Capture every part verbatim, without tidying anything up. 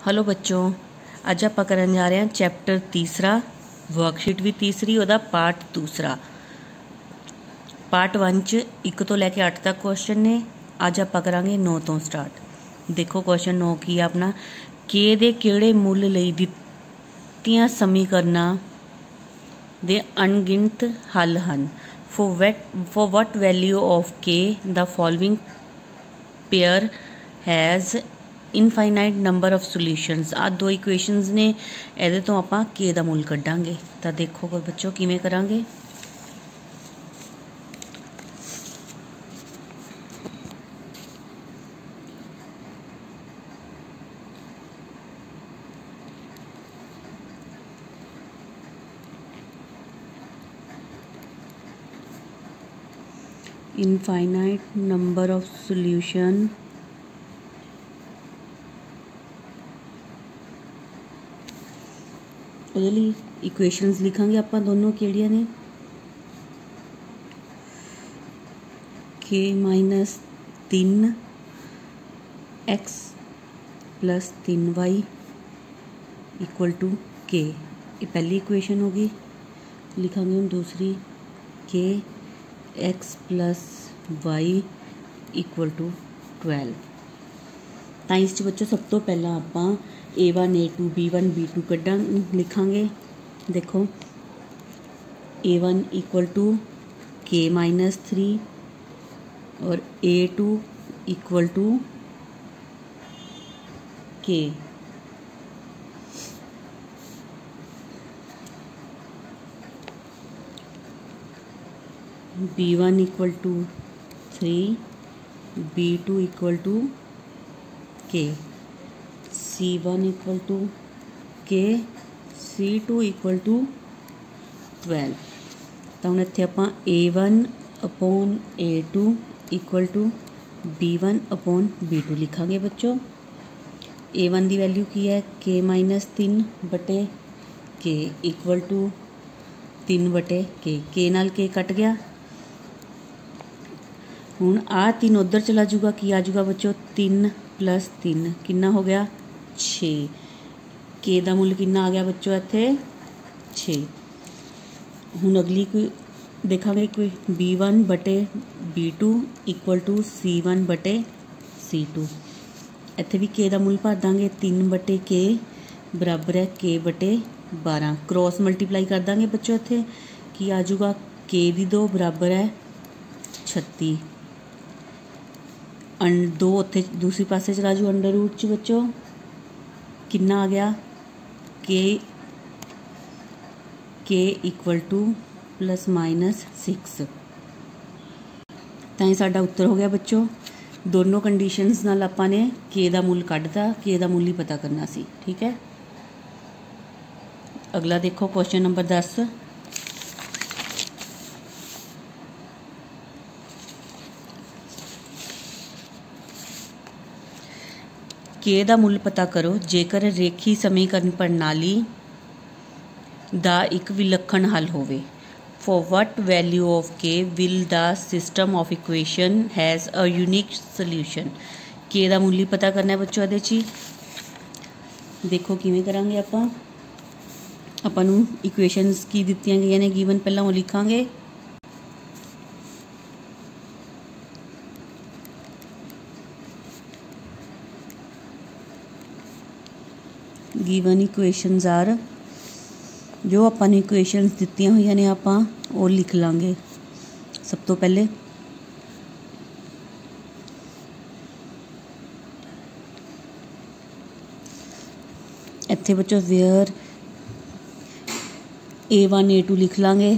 Hello बच्चों, अज आप करन जा रहे हैं चैप्टर तीसरा, वर्कशीट भी तीसरी, ਉਹਦਾ पार्ट दूसरा। पार्ट वन च एक तो लैके अठ तक क्वेश्चन ने, अज आप करांगे नौ तो स्टार्ट। देखो क्वेश्चन नौ की है अपना, के दे किहड़े मुल लई दित्तियां समीकरणां दे अनगिनत हल हन। For what for what value of k the following pair has infinite number of solutions. आ दो इक्वेशनस ने, ये तो आप के दा मुल कड्डांगे। तो देखो बच्चों किवें करांगे। Infinite number of solution equations लिखांगे आप दोनों केड़ियां ने, के माइनस तीन एक्स प्लस तीन वाई इक्वल टू के। ये पहली इक्वेशन होगी। लिखांगे हम दूसरी, k x plus y equal to twelve. तो इस बच्चों सब तो पहला आप a one a two b one b two कड्डा लिखांगे। देखो a one equal to k minus three और a two equal to k. B one equal to three, b two equal to k, c one equal to k, c two equal to twelve. तो हम इत्थे आपां a one upon a two equal to b one upon b two लिखांगे बच्चों। A one की value की है के माइनस तीन बटे के इक्वल टू तीन बटे के। के नाल के कट गया। हुण आ तीन उधर चला जूगा, की आ जूगा बच्चों तीन प्लस तीन कितना हो गया छे। के दा मुल कितना आ गया बच्चों इत्थे छे। हुण अगली कोई देखांगे कोई बी वन बटे b two equal to c one बटे सी टू। इत्थे भी के दा मुल भर देंगे, तीन बटे के बराबर है के बटे बारह। क्रॉस मल्टीप्लाई कर देंगे बच्चों इत्थे की आ जूगा के दी दो बराबर है छत्ती। अं दो उत्थे दूसरी पासे चला जू अंडर रूट च बच्चों कितना आ गया के k equal to plus minus six. तां साडा उत्तर हो गया बच्चों। दोनों कंडीशनस नाल आपां ने के दा मुल कढ़ता, के दा मुल ही पता करना सी। ठीक है, अगला देखो क्वेश्चन नंबर दस। के दा मुल पता करो जेकर रेखी समीकरण प्रणाली दा एक विलक्षण हल होवे। For what value of k will the system of equation has a unique solution. K दा मुल ही पता करना है बच्चों। ये ची देखो किवें करांगे आपां। आपां नूं इक्वेशनस की दित्तियां गईयां ने गिवन, पहलां वो लिखांगे। गिवन इक्वेशनस आर, जो अपन इक्वेशनस दित्तियां हुई ने आपां वो लिख लांगे। सब तो पहले इत्थे बच्चों where a one a two लिख लांगे।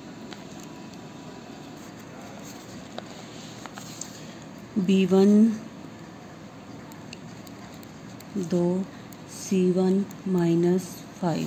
बी वन दो, सी वन माइनस फाइव,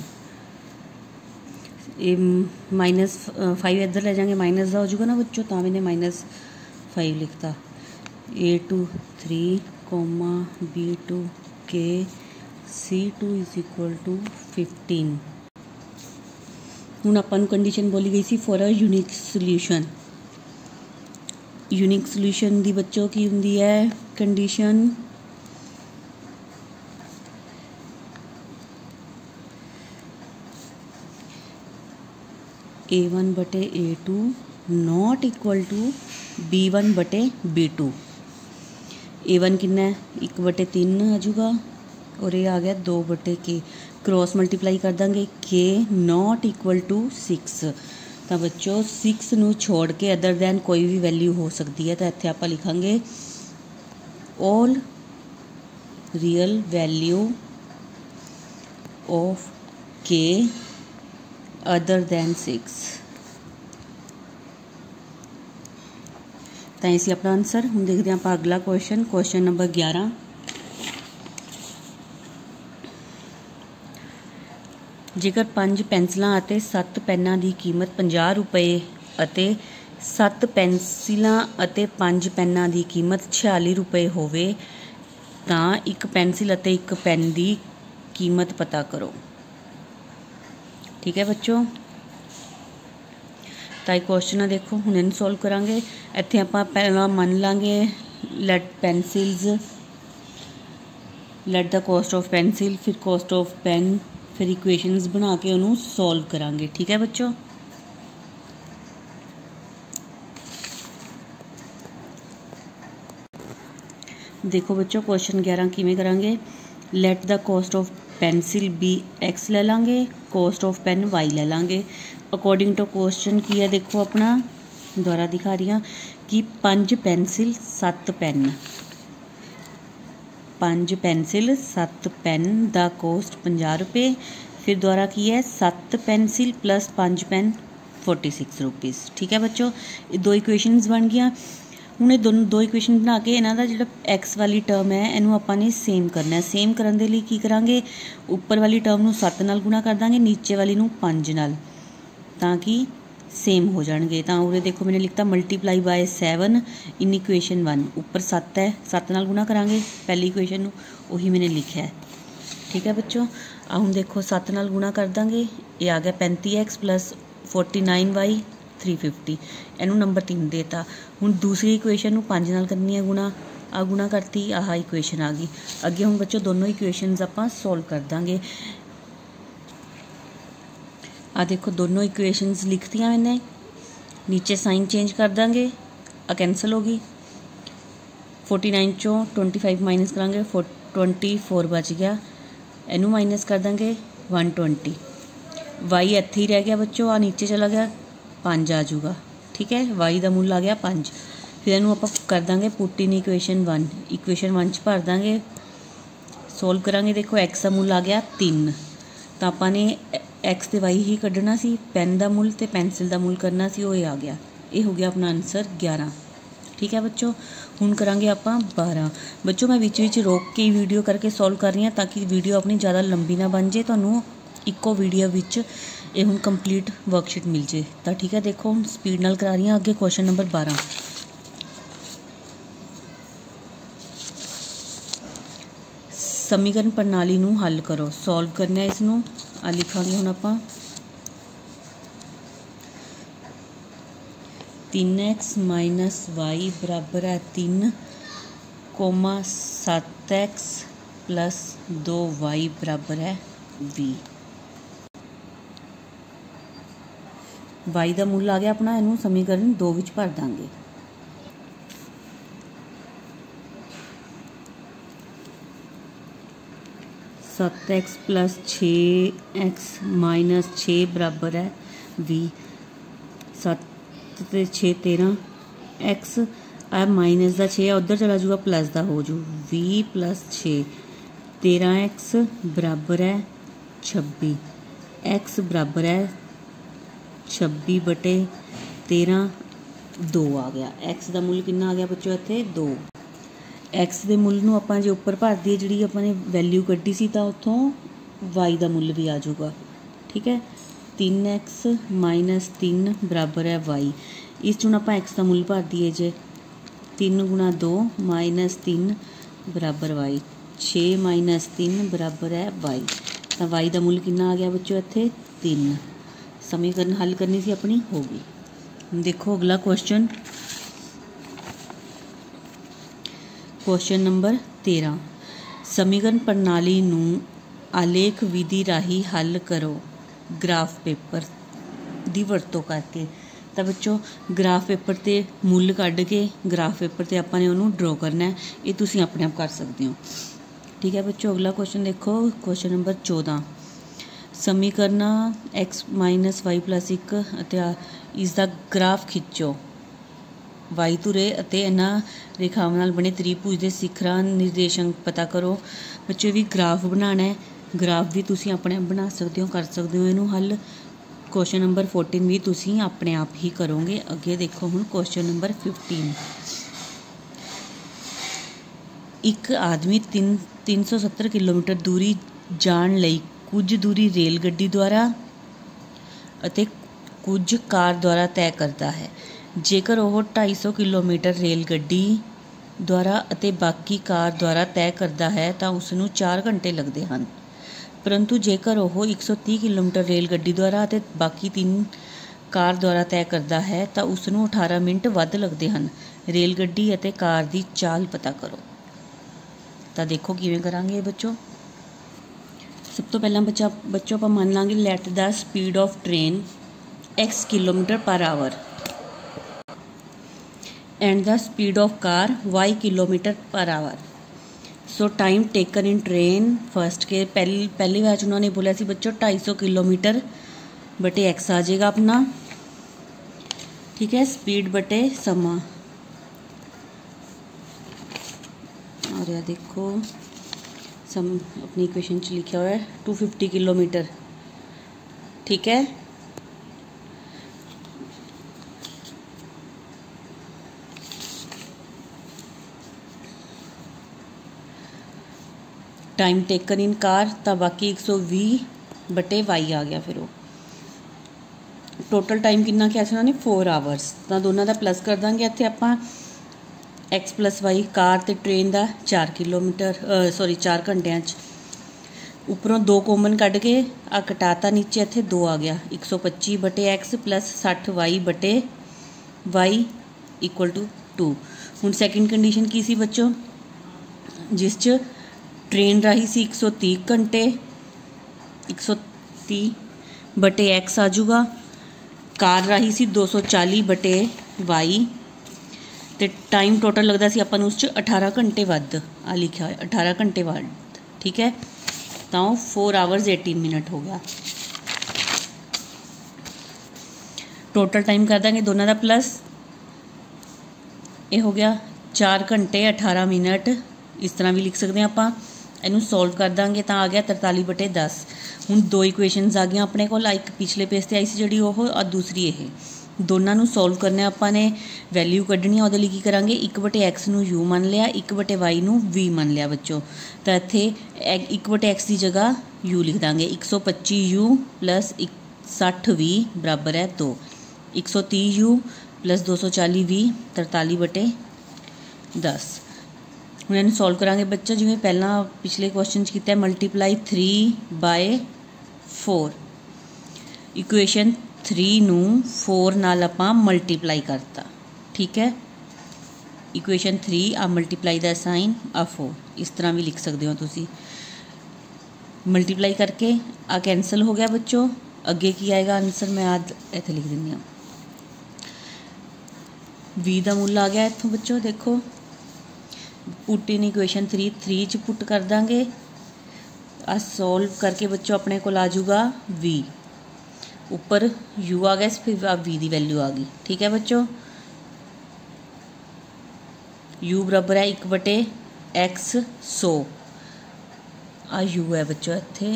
ये माइनस फाइव इधर ले जाएंगे, माइनस का हो जाएगा ना बच्चों, तो मैंने माइनस फाइव लिखता। A two three comma b two k, c two is equal to fifteen. हुण आपां नूं कंडीशन बोली गई सी for a unique solution. Unique solution दी बच्चों की हुंदी है कंडीशन ए वन बटे a two not equal to b one बटे बी टू। ए वन कितना है, एक बटे तीन आ जाऊगा और ये आ गया दो बटे के। क्रॉस मल्टीप्लाई कर देंगे, के नॉट इक्वल टू सिक्स। तो बच्चों सिक्स नू छोड़ के अदर दैन कोई भी वैल्यू हो सकती है, तो इत्थे आपां लिखांगे all real value of k other than six. तो इसी अपना आंसर। हम देखते हैं आप अगला क्वेश्चन, क्वेश्चन नंबर ग्यारह। जेकर पंज पेंसिलां अते सत्त पेनां दी कीमत पचास रुपए अते सत्त पेंसिलां अते पंज पेनां दी कीमत छियाली रुपए होवे तां एक पेंसिल अते एक पेन दी कीमत पता करो। ठीक है बच्चों, तो ये क्वेश्चन है, देखो हुण इन्हूं सॉल्व करांगे। इत्थे आपां पहलां मन लांगे let pencils, let the cost of pencil, फिर कॉस्ट ऑफ पेन, फिर इक्वेशनस बना के उन्होंने सॉल्व करांगे। ठीक है बच्चों, देखो बच्चों क्वेश्चन ग्यारह किवें करांगे। Let the cost of pencil b x ले लांगे, कॉस्ट ऑफ पेन वाई ले लांगे। अकॉर्डिंग टू क्वेश्चन की है, देखो अपना द्वारा दिखा रही हूँ कि पंज पेंसिल सत्त पेन, पंज पेंसिल सत्त पेन दा कॉस्ट पचास रुपये। फिर द्वारा की है सत्त पेंसिल प्लस पाँच पेन फोर्टी सिक्स रुपीज़। ठीक है बच्चों, दो इक्वेशनस बन गया। हूँ ये दोनों दो इक्वेशन बना के इन्हों का जो एक्स वाली टर्म है इनू आपाने सेम करना है। सेम करने के लिए की करांगे, उपर वाली टर्म नू सत्त नाल गुणा कर देंगे, नीचे वाली नू पाँच नाल, ताकि सेम हो जाएंगे। तो उरे देखो मैंने लिखता multiply by seven in equation one. ऊपर सत्त है, सत्त नाल गुणा करांगे पहली इक्वेशन नू, वही मैंने लिखा है। ठीक है बच्चों, आ हुण देखो सत्त नाल गुणा कर देंगे, ये आ गया पैंती x plus forty nine y three fifty. इनू नंबर तीन देता। हुण दूसरी इक्वेशन नू पाँच नाल करनी है गुणा, आ गुणा करती, आह इक्वेशन आ गई। अगे हुण बच्चों दोनों इक्वेशनस आपां सॉल्व कर देंगे। आ देखो दोनों इक्वेशनस लिखतियाँ मैंने, नीचे साइन चेंज कर देंगे, आ कैंसल होगी। फोर्टी नाइन चों ट्वेंटी फाइव माइनस करांगे, फोर ट्वेंटी फोर बच गया, इनू माइनस कर देंगे वन ट्वेंटी। वाई इत्थे ही रह गया बच्चों, आ नीचे चला गया, पाँच आ जाऊगा। ठीक है, वाई का मुल आ गया पाँच। फिर इनू आप कर देंगे put in equation one, equation one च भर देंगे, सोल्व करांगे। देखो एक्स का मुल आ गया तीन, तो आपने एक्स ते वाई ही कढ़ना सी, पेन का मुल ते पेंसिल का मुल करना सी, वो आ गया। ये हो गया अपना आंसर ग्यारह। ठीक है बच्चों, हुण करांगे आपां बारह। बच्चों मैं विच विच रोक के वीडियो करके सॉल्व कर रही हूँ ताकि वीडियो अपनी ज़्यादा लंबी ना बन जाए, तुहानूं इक्को वीडियो विच ये हुण कंप्लीट वर्कशीट मिल जाए। तो ठीक है, देखो हुण स्पीड नाल करा रही हूँ। अगे क्वेश्चन नंबर बारह, समीकरण प्रणाली नूं हल करो। सॉल्व करना है इसनूं, आ लिखांगे हुण आपां तीन एक्स माइनस वाई बराबर है तीन कोमा सत्त एक्स प्लस दो वाई बराबर है वी। वाई का मुल आ गया अपना, इनू समीकरण दो विच भर देंगे। सत्त एक्स प्लस छे एक्स माइनस छे बराबर है वी। सत्त ते छे तेरह एक्स, आ माइनस का छे उधर चला जूगा, प्लस का हो जू वी प्लस छे। तेरह एक्स बराबर है छब्बी, एक्स बराबर है छब्बी बटे तेरह, दो आ गया। एक्स का मुल कितना आ गया बच्चों इत्थे दो। एक्स के मुल नूं आपां जे उपर भर दीए जिहड़ी अपने वैल्यू कड्ढी सी, तां उत्थों वाई का मुल भी आ जाऊगा। ठीक है, तीन एक्स माइनस तीन बराबर है वाई। इस चुन आपां एक्स का मुल भर दीए जे, तीन गुणा दो माइनस तीन बराबर वाई, छे माइनस तीन बराबर है वाई। तो वाई का मुल कितना आ गया बच्चों इत्थे तीन। समीकरण हल करनी सी अपनी होगी। देखो अगला क्वेश्चन, क्वेश्चन नंबर तेरह, समीकरण प्रणाली नूं आलेख विधि राही हल करो। ग्राफ पेपर ਦੀ ਵਰਤੋਂ ਕਰਕੇ। ਤਾਂ ਬੱਚੋ ਗ੍ਰਾਫ ਪੇਪਰ ਤੇ ਮੁੱਲ ਕੱਢ ਕੇ ਗ੍ਰਾਫ ਪੇਪਰ ਤੇ ਆਪਾਂ ਨੇ ਉਹਨੂੰ ਡਰਾ ਕਰਨਾ ਹੈ। ਇਹ ਤੁਸੀਂ ਆਪਣੇ ਆਪ ਕਰ ਸਕਦੇ ਹੋ। ठीक है बच्चों, अगला क्वेश्चन देखो, क्वेश्चन नंबर चौदह। समीकरण एक्स माइनस वाई प्लस एक इसका ग्राफ खिंचो। वाई धुरे इन्होंने रेखावां नाल बने त्रिभुज के शिखरां निर्देशांक पता करो। बच्चों भी ग्राफ बनाना है, ग्राफ भी तुसीं अपने आप बना सकते हो, कर सकते हो इनू हल। क्वेश्चन नंबर फोर्टीन भी तुसीं अपने आप ही करोगे। अगे देखो हुण क्वेश्चन नंबर फिफ्टीन। एक आदमी तीन तीन सौ सत्तर किलोमीटर दूरी जाण लई कुछ दूरी रेल गड्डी द्वारा अते कुछ कार द्वारा तय करता है। जेकर वह ढाई सौ किलोमीटर रेल गड्डी द्वारा अते बाकी कार द्वारा तय करता है तो उसनूं चार घंटे लगते हैं, परंतु जेकर वह एक सौ तीस किलोमीटर रेल गड्डी द्वारा अते बाकी तीन कार द्वारा तय करता है तो उसनूं अठारह मिनट वध लगते हैं। रेल गड्डी अते कार की चाल पता करो। तो देखो किवें करांगे बच्चों। सब तो पहला बच्चा बच्चों आप मान लांगे let the speed of train x kilometre per hour and the speed of car y kilometre per hour. So time taken in train first के पहली पहली बैच उन्होंने बोला सी बच्चों ढाई सौ किलोमीटर बटे एक्स आ जाएगा अपना, ठीक है। स्पीड बटे समा, और यह देखो सम अपनी इक्वेशन च लिखा हुआ है टू फिफ्टी किलोमीटर, ठीक है। टाइम टेकन इन कार तो बाकी एक सौ भी बटे वाई आ गया। फिर वो टोटल टाइम कितना क्या उन्होंने फोर आवर्स। तो दोनों का प्लस कर देंगे इत्थे आपां एक्स प्लस वाई। कार ते ट्रेन का चार किलोमीटर सॉरी चार घंटिया उपरों दो कॉमन कढ़ के आ कटाता नीचे इत्थे दो आ गया। एक सौ पच्ची बटे एक्स प्लस सठ वाई बटे वाई इक्वल टू टू। हुण सैकेंड कंडीशन की सी बच्चों, जिस च ट्रेन राही सी एक सौ तीस घंटे, एक सौ तीस बटे एक्स आ जूगा। कार राही सी दो सौ चाली बटे वाई, तो टाइम टोटल लगता सी अपन उस अठारह घंटे वध आ लिखा है अठारह घंटे वध, ठीक है। तो फोर आवर्स एटीन मिनट हो गया। टोटल टाइम कर देंगे दोनों का प्लस, ये हो गया चार घंटे अठारह मिनट। इस तरह भी लिख सकते हैं आप। इनू सॉल्व कर देंगे तो आ गया तरताली बटे दस। हुण दो इक्वेशनस आ गई अपने को, एक पिछले पेज से आई सी जी और दूसरी ये। दोनों सॉल्व करने आपने वैल्यू कढ़नी, वो की करा एक बटे एक्स नू यू मान लिया, एक बटे वाई नू वी मान लिया बच्चों। तो इत्थे एक बटे एक्स की जगह यू लिख देंगे। एक सौ पच्ची यू प्लस एक सठ वी बराबर है दो। एक सौ तीस यू प्लस दो सौ चाली वी तरताली बटे दस। हुण इन्हूं सॉल्व करांगे बच्चा जिवें पहला पिछले क्वेश्चन किया multiply three by four. Equation three नू फोर नाल आपां मल्टीप्लाई करता, ठीक है। इक्वेशन थ्री आ मल्टीप्लाई दा साइन आ फोर, इस तरह भी लिख सकते हो तुसी। मल्टीप्लाई करके आ कैंसल हो गया बच्चों। अगे की आएगा आंसर, मैं आज इत्थे लिख दिंदी हां। वी दा मुल आ गया इत्थों बच्चों, देखो put in equation three three च पुट कर देंगे। आ सॉल्व करके बच्चों अपने को आ जाऊगा वी, ऊपर यू आ गया, फिर आप वी की वैल्यू आ गई, ठीक है बच्चों। यू बराबर है एक बटे एक्स सौ, आ यू है बच्चों इत्थे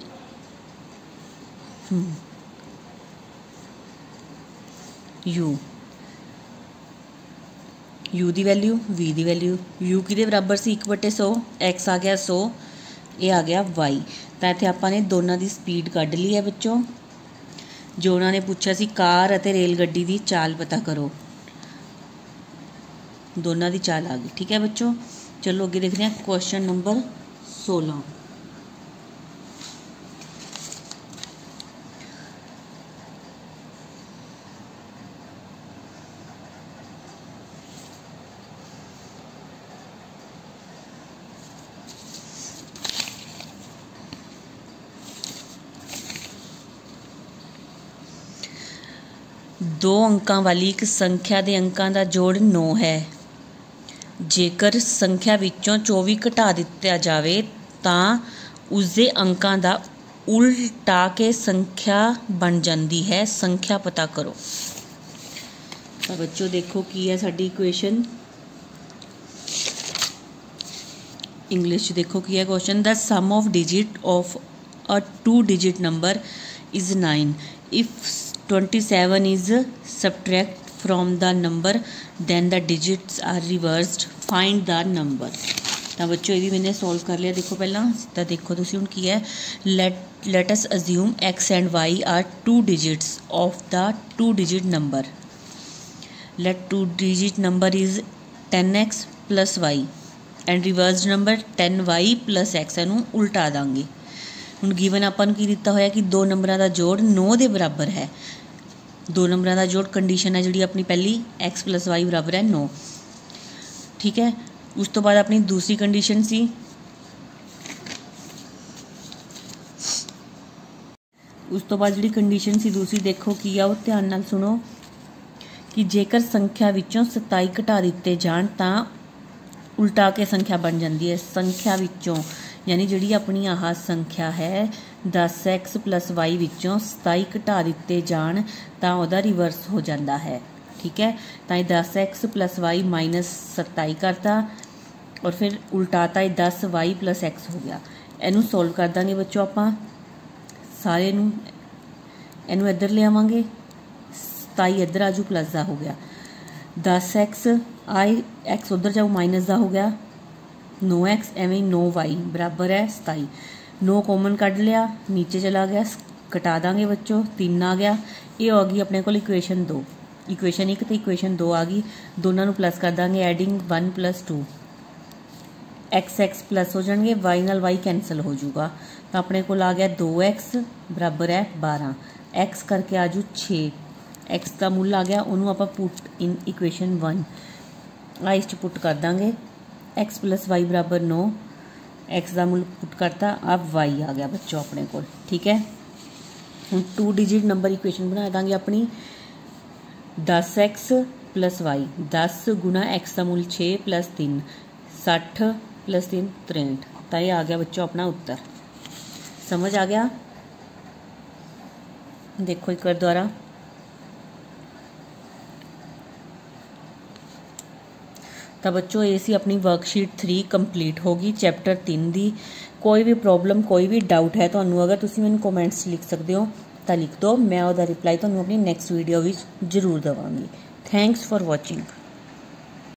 यू यू की वैल्यू वी की वैल्यू। यू कि बराबर से एक बटे सौ, एक्स आ गया सौ, ये आ गया वाई। तो इत्थे आपने दोनों की स्पीड कढ़ ली है बच्चों। जो उन्होंने पूछा सी कार अते रेल गड्डी की चाल पता करो, दोनों की चाल आ गई, ठीक है बच्चों। चलो अगे देखते हैं क्वेश्चन नंबर सोलह। दो अंकां वाली एक संख्या के अंकां का जोड़ नौ है। जेकर संख्या विचों चौबी घटा दिता जाए तो उसके अंकां का उल्टा के संख्या बन जाती है। संख्या पता करो। तो बच्चों देखो की है साडी इक्वेशन। इंग्लिश देखो की है question. The sum of digit of a two digit number is nine. If twenty seven is subtract from the number than the digits are reversed. Find the number. तो बच्चों ये भी मैंने सॉल्व कर लिया। देखो पहला तो देखो तुसी हुण की है। Let let us assume x and y are two digits of the two digit number. Let two digit number is ten x plus y and reverse number ten y plus x. इनू उल्टा देंगे। हुण given आपां नूं की दिता होया कि दो नंबरों का जोड़ नौ के बराबर है। दो नंबरों का जोड़ कंडीशन है जी अपनी पहली एक्स प्लस वाई बराबर है नौ। ठीक है। उस तो बाद अपनी दूसरी कंडीशन सी उस तो बाद जी कंडीशन सी दूसरी देखो की आ ध्यान नाल सुनो कि जेकर संख्या विचों सताई घटा दिते जाण तां उल्टा के संख्या बन जाती है। संख्या विचों यानी जिहड़ी अपनी आह संख्या है दस एक्स प्लस वाई विचों सताई घटा दिते जाण तां उहदा रिवर्स हो जाता है। ठीक है। तो दस एक्स प्लस वाई माइनस सताई करता और फिर उल्टाता है दस वाई प्लस एक्स हो गया। इनू सोल्व कर देंगे बच्चों आपां सारे नू। इनू इधर ले आवांगे सताई इधर आजू प्लस का हो गया। दस एक्स आई एक्स उधर जाओ माइनस का हो गया। नौ एक्स एवं नौ वाई बराबर है सताई। नौ कॉमन कढ़ लिया नीचे चला गया कटा देंगे बच्चों तीन आ गया। ये आ गई अपने को इक्वेशन दो। इक्वेशन एक तो इक्वेशन दो आ गई। दोनों प्लस कर देंगे adding one plus two. X x plus हो जाएंगे वाई नाल वाई कैंसल हो जाऊगा। तो अपने को आ गया दो एक्स बराबर है बारह। एक्स करके आजू छे। एक्स का मुल आ गया उन्होंने आप पुट इन इक्वेशन वन। आ इस पुट कर देंगे एक्स प्लस वाई बराबर नौ। एक्स का मुल पुट करता अब वाई आ गया बच्चों अपने को। ठीक है। हम टू डिजिट नंबर इक्वेशन बना देंगे अपनी दस एक्स प्लस वाई। दस गुना एक्स का मुल छे प्लस तीन सठ प्लस तीन त्रेंठ। तो ये आ गया बच्चों अपना उत्तर। समझ आ गया। देखो एक बार दोबारा। तो बच्चों ये सी अपनी वर्कशीट थ्री कंप्लीट होगी चैप्टर तीन की। कोई भी प्रॉब्लम कोई भी डाउट है तो अगर तुम मैंने कॉमेंट्स लिख सकते हो तो लिख दो। मैं उसका रिप्लाई तो अपनी नैक्सट वीडियो में जरूर देवांगी। Thanks for watching.